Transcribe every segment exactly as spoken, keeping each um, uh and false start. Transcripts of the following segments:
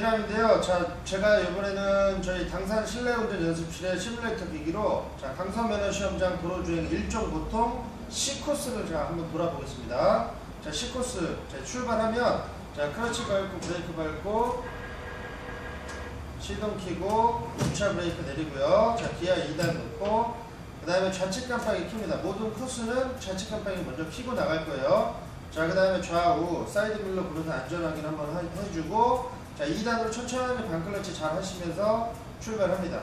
이람인데요. 자, 제가 이번에는 저희 당산 실내운전 연습실의 시뮬레이터 기기로 자, 강서면허 시험장 도로주행 일종 보통 C코스를 제가 한번 돌아보겠습니다. 자, C코스 자, 출발하면 자, 크러치 밟고 브레이크 밟고 시동 켜고 주차 브레이크 내리고요. 자, 기아 이 단 넣고 그 다음에 좌측 깜빡이 킵니다. 모든 코스는 좌측 깜빡이 먼저 켜고 나갈 거예요. 자, 그 다음에 좌우 사이드 밀러 보면서 안전 확인 한번 해주고 자, 이 단으로 천천히 반클러치 잘 하시면서 출발합니다.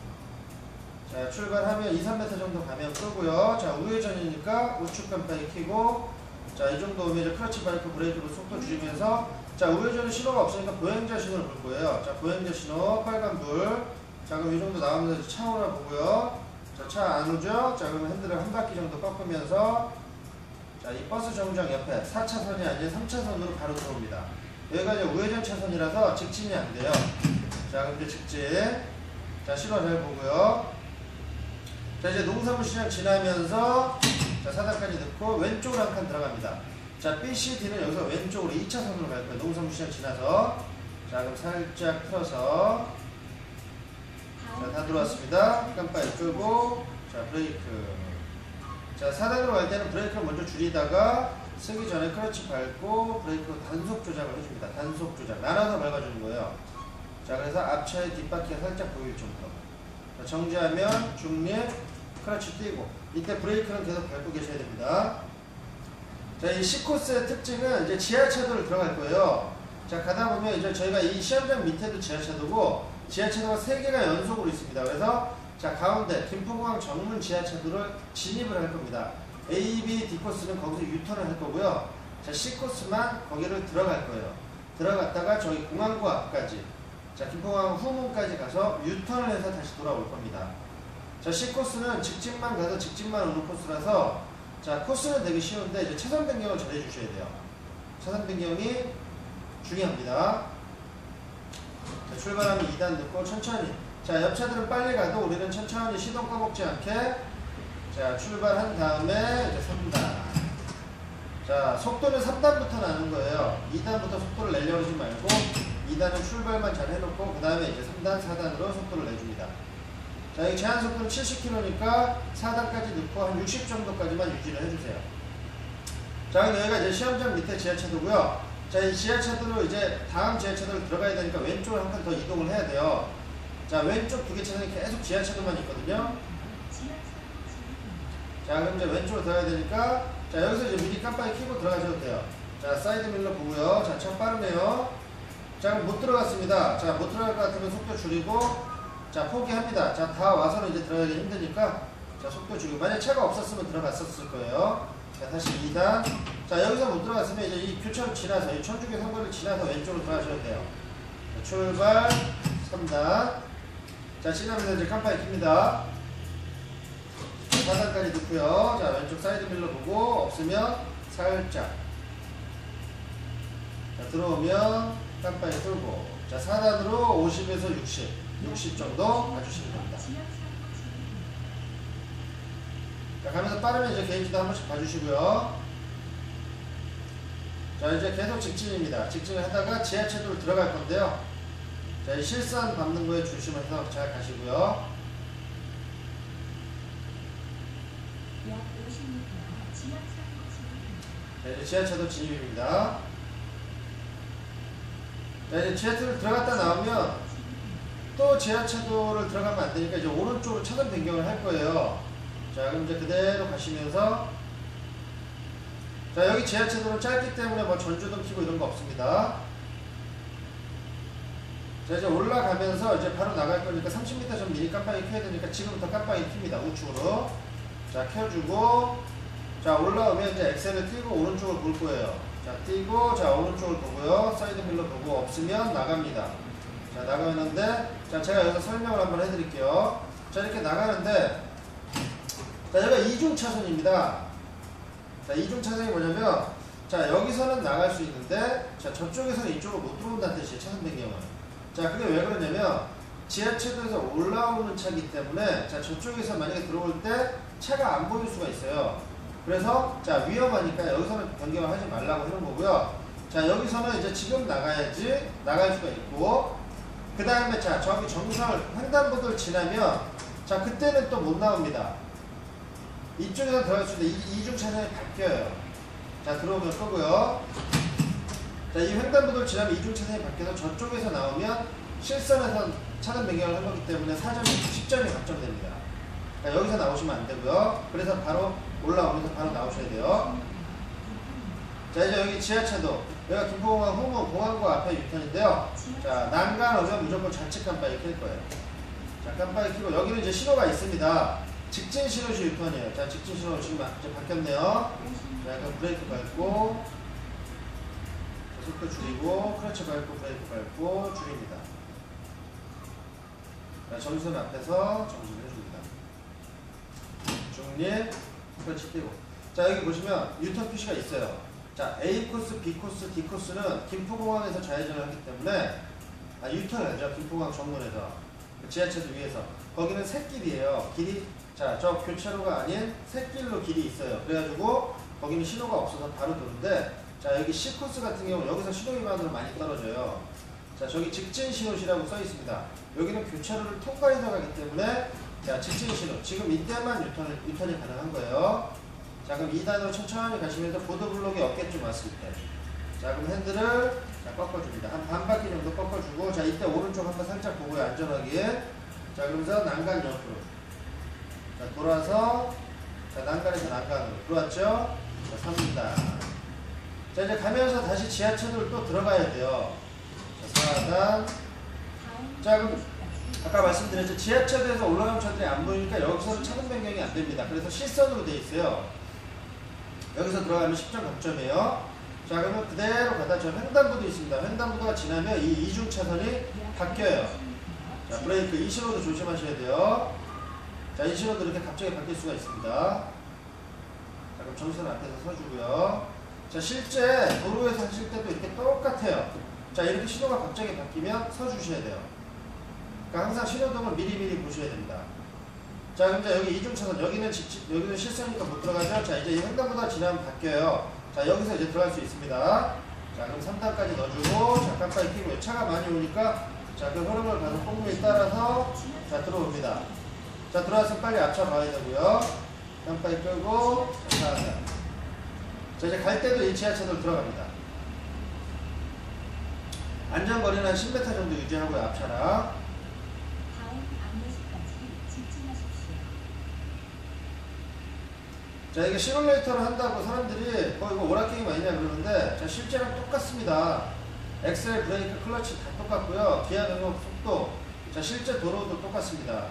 자, 출발하면 이, 삼 미터 정도 가면 끄고요. 자, 우회전이니까 우측 깜빡이 켜고 자, 이 정도 오면 이제 클러치 밟고 브레이크로 속도 줄이면서 자, 우회전은 신호가 없으니까 보행자 신호를 볼 거예요. 자, 보행자 신호 빨간불. 자, 그럼 이 정도 나오면서 차오라 보고요. 자, 차 안 오죠? 자, 그러면 핸들을 한 바퀴 정도 꺾으면서 자, 이 버스 정류장 옆에 사 차선이 아닌 삼 차선으로 바로 들어옵니다. 여기가 이제 우회전 차선이라서 직진이 안 돼요. 자, 그럼 이제 직진. 자, 신호 잘 보고요. 자, 이제 농산물 시장 지나면서 자, 사단까지 넣고 왼쪽으로 한 칸 들어갑니다. 자, 비, 씨, D는 여기서 왼쪽으로 이 차선으로 갈 거예요. 농산물 시장 지나서. 자, 그럼 살짝 틀어서 자, 다 들어왔습니다. 깜빡이 끄고 자, 브레이크. 자, 사단으로 갈 때는 브레이크를 먼저 줄이다가 쓰기 전에 클러치 밟고 브레이크 단속 조작을 해줍니다. 단속 조작. 나눠서 밟아주는 거예요. 자, 그래서 앞차의 뒷바퀴가 살짝 보일 정도. 자, 정지하면 중립, 클러치 띄고. 이때 브레이크는 계속 밟고 계셔야 됩니다. 자, 이 C코스의 특징은 이제 지하차도를 들어갈 거예요. 자, 가다 보면 이제 저희가 이 시험장 밑에도 지하차도고 지하차도가 세 개가 연속으로 있습니다. 그래서 자, 가운데 김포공항 정문 지하차도를 진입을 할 겁니다. A, B, D 코스는 거기서 유턴을 할 거고요. 자, C 코스만 거기를 들어갈 거예요. 들어갔다가 저희 공항구 앞까지 자, 김포공항 후문까지 가서 유턴을 해서 다시 돌아올 겁니다. 자, C 코스는 직진만 가서 직진만 오는 코스라서 자, 코스는 되게 쉬운데 이제 차선 변경을 잘 해주셔야 돼요. 차선 변경이 중요합니다. 자, 출발하면 이 단 넣고 천천히. 자, 옆차들은 빨리 가도 우리는 천천히 시동 꺼먹지 않게 자, 출발한 다음에 이제 삼 단. 자, 속도는 삼 단부터 나는 거예요. 이 단부터 속도를 내려고 하지 말고 이 단은 출발만 잘 해놓고 그 다음에 이제 삼 단, 사 단으로 속도를 내줍니다. 자, 이 제한 속도는 칠십 킬로미터니까 사 단까지 넣고 한 육십 정도까지만 유지를 해주세요. 자, 그럼 여기가 이제 시험장 밑에 지하차도고요. 자, 이 지하차도로 이제 다음 지하차도로 들어가야 되니까 왼쪽으로 한 칸 더 이동을 해야 돼요. 자, 왼쪽 두 개 차선이 계속 지하차도만 있거든요. 자, 그럼 이제 왼쪽으로 들어가야 되니까 자, 여기서 이제 미리 깜빡이 켜고 들어가셔도 돼요. 자, 사이드 밀러 보고요. 자, 참 빠르네요. 자, 그럼 못 들어갔습니다. 자, 못 들어갈 것 같으면 속도 줄이고 자, 포기합니다. 자, 다 와서는 이제 들어가기 힘드니까 자, 속도 줄이고 만약 차가 없었으면 들어갔었을 거예요. 자, 다시 이 단. 자, 여기서 못 들어갔으면 이제 이 교차로 지나서 이 천주교 선거를 지나서 왼쪽으로 들어가셔도 돼요. 자, 출발 삼 단. 자, 지나면서 이제 깜빡이 킵니다. 사 단까지 넣고요. 자, 왼쪽 사이드 밀러 보고 없으면 살짝. 자, 들어오면 깜빡이 끄고. 자, 사 단으로 오십에서 육십. 육십 정도 봐주시면 됩니다. 자, 가면서 빠르면 이제 게이지도 한 번씩 봐주시고요. 자, 이제 계속 직진입니다. 직진을 하다가 지하차도로 들어갈 건데요. 자, 이 실선 밟는 거에 조심해서 잘 가시고요. 자, 이제 지하차도 진입입니다. 자, 이제 지하차도로 들어갔다 나오면 또 지하차도를 들어가면 안 되니까 이제 오른쪽으로 차선 변경을 할 거예요. 자, 그럼 이제 그대로 가시면서 자, 여기 지하차도는 짧기 때문에 뭐 전조등 켜고 이런 거 없습니다. 자, 이제 올라가면서 이제 바로 나갈 거니까 삼십 미터 전 미리 깜빡이 켜야 되니까 지금부터 깜빡이 킵니다. 우측으로. 자, 켜주고 자, 올라오면 이제 엑셀을 띄고 오른쪽을 볼 거예요. 자, 띄고 자, 오른쪽을 보고요. 사이드 밀러 보고 없으면 나갑니다. 자, 나가는데 자, 제가 여기서 설명을 한번 해드릴게요. 자, 이렇게 나가는데 자, 여기가 이중 차선입니다. 자, 이중 차선이 뭐냐면 자, 여기서는 나갈 수 있는데 자, 저쪽에서는 이쪽으로 못 들어온다는 뜻이에요. 차선 변경은. 자, 그게 왜 그러냐면 지하철에서 올라오는 차이기 때문에 자, 저쪽에서 만약에 들어올 때 차가 안 보일 수가 있어요. 그래서 자, 위험하니까 여기서는 변경을 하지 말라고 해놓은 거고요. 자, 여기서는 이제 지금 나가야지 나갈 수가 있고, 그 다음에 자, 저기 정설 횡단보도를 지나면 자, 그때는 또 못 나옵니다. 이쪽에서 들어갈 수 있는데 이, 이중 차선이 바뀌어요. 자, 들어오면 끄고요. 자, 이 횡단보도를 지나면 이중 차선이 바뀌어서 저쪽에서 나오면 실선에서 차선 변경을 한 거기 때문에 사 점이 십 점이 각정됩니다. 자, 여기서 나오시면 안 되고요. 그래서 바로 올라오면서 바로 나오셔야 돼요. 자, 이제 여기 지하차도, 여기가 김포공항 후문 공항구 앞에 유턴인데요. 자, 난간 오면 무조건 좌측 깜빡이 켤 거예요. 자, 깜빡이 켜고 여기는 이제 신호가 있습니다. 직진 신호시 유턴이에요. 자, 직진 신호 지금 이제 바뀌었네요. 자, 약간 브레이크 밟고, 자, 속도 줄이고, 크러치 밟고, 브레이크 밟고, 줄입니다. 자, 정선 앞에서 정지를 해줍니다. 중립, 크러치 띄고. 자, 여기 보시면 유턴 표시가 있어요. 자, A 코스, B 코스, D 코스는 김포공항에서 좌회전을 하기 때문에, 아, 유턴을 하죠. 김포공항 정문에서. 지하철 위에서. 거기는 샛길이에요. 길이, 자, 저 교차로가 아닌 샛길로 길이 있어요. 그래가지고, 거기는 신호가 없어서 바로 도는데, 자, 여기 C 코스 같은 경우 여기서 신호 위반으로 많이 떨어져요. 자, 저기 직진 신호시라고 써 있습니다. 여기는 교차로를 통과해서 가기 때문에, 자, 직진 신호. 지금 이때만 유턴을, 유턴이 가능한 거예요. 자, 그럼 이 단으로 천천히 가시면서 보도블록이 어깨쯤 왔을 때, 자, 그럼 핸들을 자, 꺾어줍니다. 한 반 바퀴 정도 꺾어주고, 자, 이때 오른쪽 한번 살짝 보고요. 안전하게. 자, 그러면서 난간 옆으로. 자, 돌아서, 자, 난간에서 난간으로. 들어왔죠? 자, 삽니다. 자, 이제 가면서 다시 지하철을 또 들어가야 돼요. 자, 사 단. 자, 그럼 아까 말씀드렸죠. 지하철에서 올라가는 차들이 안 보이니까 여기서는 차선 변경이 안 됩니다. 그래서 실선으로 되어 있어요. 여기서 들어가면 십 점 감점이에요. 자, 그러면 그대로 가다 저 횡단보도 있습니다. 횡단보도가 지나면 이 이중 차선이 바뀌어요. 자, 브레이크 이 신호도 조심하셔야 돼요. 자, 이 신호도 이렇게 갑자기 바뀔 수가 있습니다. 자, 그럼 정선 앞에서 서주고요. 자, 실제 도로에서 하실 때도 이렇게 똑같아요. 자, 이렇게 신호가 갑자기 바뀌면 서주셔야 돼요. 그러니까 항상 신호등을 미리미리 보셔야 됩니다. 자, 그럼 이제 여기 이중 차선, 여기는 직진, 여기는 실선이니까 못 들어가죠? 자, 이제 이 횡단보도 지나면 바뀌어요. 자, 여기서 이제 들어갈 수 있습니다. 자, 그럼 삼 단까지 넣어주고, 자, 깜빡이 켜고, 차가 많이 오니까, 자, 그 흐름을 가서 꼼꼼히 따라서, 자, 들어옵니다. 자, 들어와서 빨리 앞차 봐야 되고요. 깜빡이 끄고, 자, 사 단. 자, 이제 갈 때도 이 지하철로 들어갑니다. 안전거리는 한 십 미터 정도 유지하고요, 앞차랑. 자, 이게 시뮬레이터를 한다고 사람들이 뭐 이거 오락게임 아니냐 그러는데, 자, 실제랑 똑같습니다. 엑셀, 브레이크, 클러치 다 똑같고요. 기아 변경 속도, 자, 실제 도로도 똑같습니다.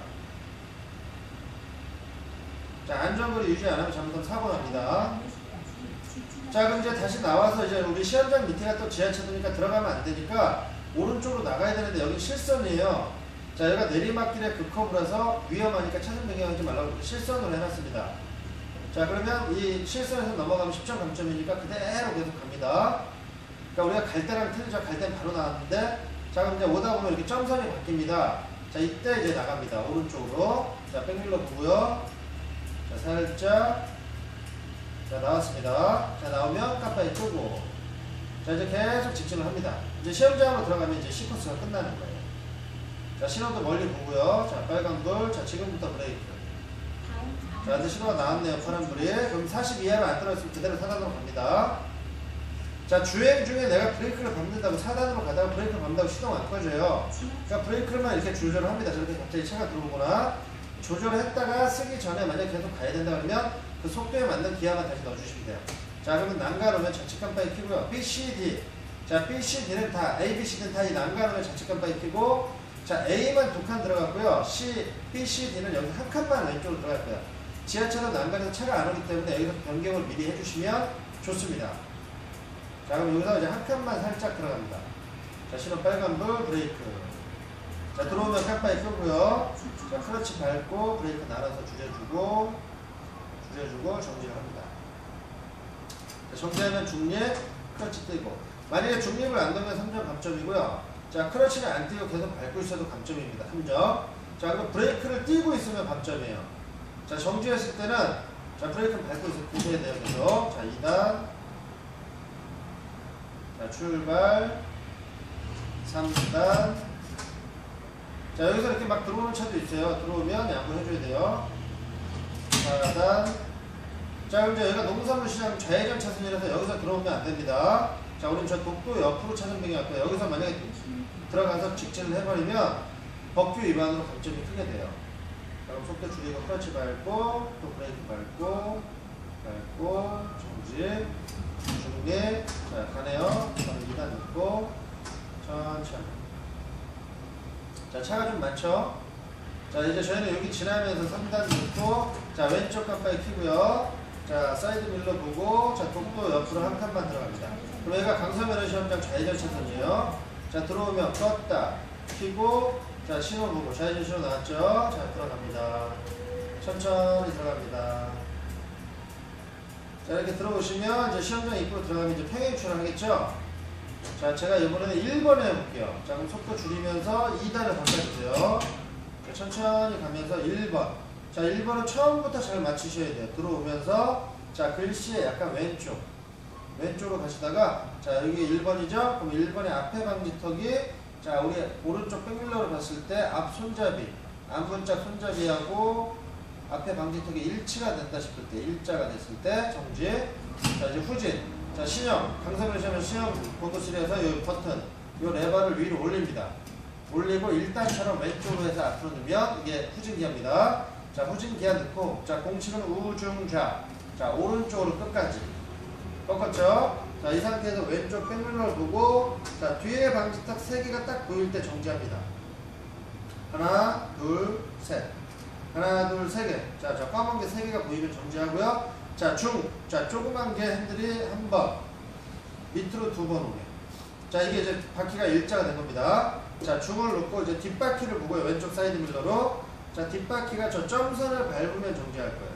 자, 안전거리 유지 안 하면 잘못하면 사고 납니다. 자, 그럼 이제 다시 나와서 이제 우리 시험장 밑에가 또 지하철이니까 들어가면 안 되니까 오른쪽으로 나가야 되는데 여기 실선이에요. 자, 여기가 내리막길에 급커브라서 위험하니까 차선 변경하지 말라고 실선으로 해놨습니다. 자, 그러면 이 실선에서 넘어가면 십 점 감점이니까 그대로 계속 갑니다. 그러니까 우리가 갈 때랑 틀리죠. 갈 때는 바로 나왔는데, 자, 그럼 이제 오다 보면 이렇게 점선이 바뀝니다. 자, 이때 이제 나갑니다. 오른쪽으로. 자, 백밀러 보고요. 자, 살짝. 자, 나왔습니다. 자, 나오면 깜빡이 끄고. 자, 이제 계속 직진을 합니다. 이제 시험장으로 들어가면 이제 C 코스가 끝나는 거예요. 자, 신호도 멀리 보고요. 자, 빨간불. 자, 지금부터 브레이크. 자, 이제 신호가 나왔네요. 파란불이. 그럼 사십 이하로 안 떨어졌으면 그대로 사 단으로 갑니다. 자, 주행 중에 내가 브레이크를 밟는다고 사 단으로 가다가 브레이크를 밟는다고 시동이 안 꺼져요. 그러니까 브레이크만 이렇게 조절을 합니다. 저렇게 갑자기 차가 들어오거나 조절을 했다가 쓰기 전에 만약 계속 가야 된다 그러면 그 속도에 맞는 기아만 다시 넣어주시면 돼요. 자, 그러면 난간 오면 좌측 깜빡이 켜고요. B, C, D. 자, B, C, D는 다, A, B, C는 다 이 난간 오면 좌측 깜빡이 켜고, 자, A만 두 칸 들어갔고요. C, B, C, D는 여기 한 칸만 왼쪽으로 들어갈 거예요. 지하철은 난간에서 차가 안 오기 때문에 여기서 변경을 미리 해주시면 좋습니다. 자, 그럼 여기서 이제 한 칸만 살짝 들어갑니다. 자, 신호 빨간불, 브레이크. 자, 들어오면 깜빡이 끄고요. 자, 클러치 밟고, 브레이크 날아서 줄여주고, 줄여주고, 정지를 합니다. 자, 정지하면 중립, 클러치 떼고. 만약에 중립을 안 넣으면 삼 점 감점이고요. 자, 클러치를 안 띄고 계속 밟고 있어도 감점입니다. 삼 점. 자, 그럼 브레이크를 띄고 있으면 감점이에요. 자, 정지했을 때는, 자, 브레이크를 밟고 있어서 보셔야 돼요. 계속. 자, 이 단. 자, 출발. 삼 단. 자, 여기서 이렇게 막 들어오는 차도 있어요. 들어오면 양보해줘야 돼요. 사 단. 자, 그럼 이제 여기가 농산물 시장 좌회전 차선이라서 여기서 들어오면 안 됩니다. 자, 우린 저 독도 옆으로 차선 변경할 거예요. 여기서 만약에 들어가서 직진을 해버리면 법규 위반으로 감점이 크게 돼요. 자, 그럼 속도 줄이고 클러치 밟고, 또 브레이크 밟고, 밟고, 정지, 중립. 자, 가네요. 저는 이 단 넣고, 천천히. 자, 차가 좀 많죠? 자, 이제 저희는 여기 지나면서 삼 단 넣고, 자, 왼쪽 깜빡이 켜고요. 자, 사이드 밀러 보고, 자, 독도 옆으로 한 칸만 들어갑니다. 그럼 여기가 강서면허 시험장 좌회전 차선이에요. 자, 들어오면 껐다, 켜고, 자, 신호 보고, 좌회전 신호 나왔죠? 자, 들어갑니다. 천천히 들어갑니다. 자, 이렇게 들어오시면 이제 시험장 입구로 들어가면 이제 평행 유출을 하겠죠? 자, 제가 이번에는 일 번에 해볼게요. 자, 그럼 속도 줄이면서 이 단을 바꿔주세요. 자, 천천히 가면서 일 번. 자, 일 번은 처음부터 잘 맞추셔야 돼요. 들어오면서, 자, 글씨에 약간 왼쪽. 왼쪽으로 가시다가, 자, 여기 일 번이죠? 그럼 일 번의 앞에 방지턱이, 자, 우리 오른쪽 백밀러로 봤을 때 앞 손잡이, 앞문짝 손잡이하고 앞에 방지턱이 일치가 된다 싶을 때, 일자가 됐을 때, 정지. 자, 이제 후진. 자, 신형. 강서면허 시험은 신형 본도실에서 이 버튼, 이 레버를 위로 올립니다. 올리고 일 단처럼 왼쪽으로 해서 앞으로 넣으면 이게 후진 기어입니다. 자, 후진 기어 넣고, 자, 공식은 우중좌. 자, 오른쪽으로 끝까지. 꺾었죠? 자, 이 상태에서 왼쪽 백밀러를 보고, 자, 뒤에 방지턱 세 개가 딱 보일 때 정지합니다. 하나, 둘, 셋. 하나, 둘, 세 개. 자, 저 검은 게 세 개가 보이면 정지하고요. 자, 중. 자, 조그만 게 핸들이 한 번. 밑으로 두 번 오게. 자, 이게 이제 바퀴가 일자가 된 겁니다. 자, 중을 놓고 이제 뒷바퀴를 보고요. 왼쪽 사이드 밀러로. 자, 뒷바퀴가 저 점선을 밟으면 정지할 거예요.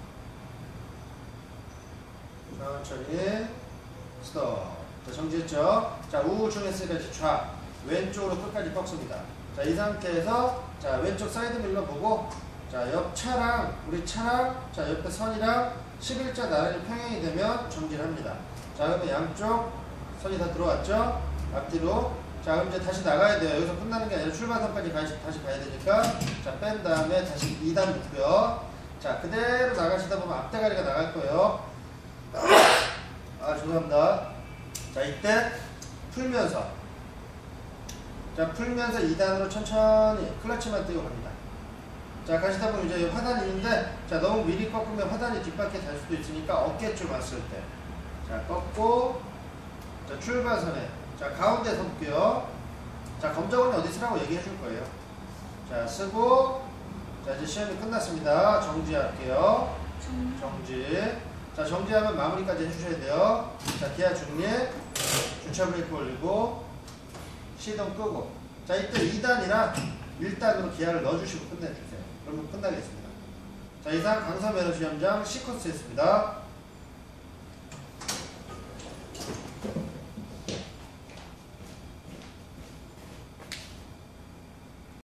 천천히. 스톱. 자, 정지했죠? 자, 우중 했으니까 좌. 왼쪽으로 끝까지 꺾습니다. 자, 이 상태에서, 자, 왼쪽 사이드 밀러 보고, 자, 옆 차랑, 우리 차랑, 자, 옆에 선이랑 십일자 나란히 평행이 되면 정지를 합니다. 자, 그러면 양쪽 선이 다 들어왔죠? 앞뒤로. 자, 그럼 이제 다시 나가야 돼요. 여기서 끝나는 게 아니라 출발선까지 다시, 다시 가야 되니까. 자, 뺀 다음에 다시 이 단 넣고요. 자, 그대로 나가시다 보면 앞대가리가 나갈 거예요. 아, 죄송합니다. 자, 이때 풀면서. 자, 풀면서 이 단으로 천천히 클러치만 띄고 갑니다. 자, 가시다 보면 이제 화단이 있는데, 자, 너무 미리 꺾으면 화단이 뒷바퀴에 달 수도 있으니까 어깨 쪽 왔을 때. 자, 꺾고, 자, 출발선에. 자, 가운데 서볼게요. 자, 검정은 어디 쓰라고 얘기해 줄 거예요. 자, 쓰고, 자, 이제 시험이 끝났습니다. 정지할게요. 정지. 자, 정지하면 마무리까지 해주셔야 돼요. 자, 기아 중립. 주차 브레이크 올리고, 시동 끄고. 자, 이때 이 단이랑 일 단으로 기아를 넣어주시고 끝내주세요. 그러면 끝나겠습니다. 자, 이상 강서면허 시험장 C 코스였습니다.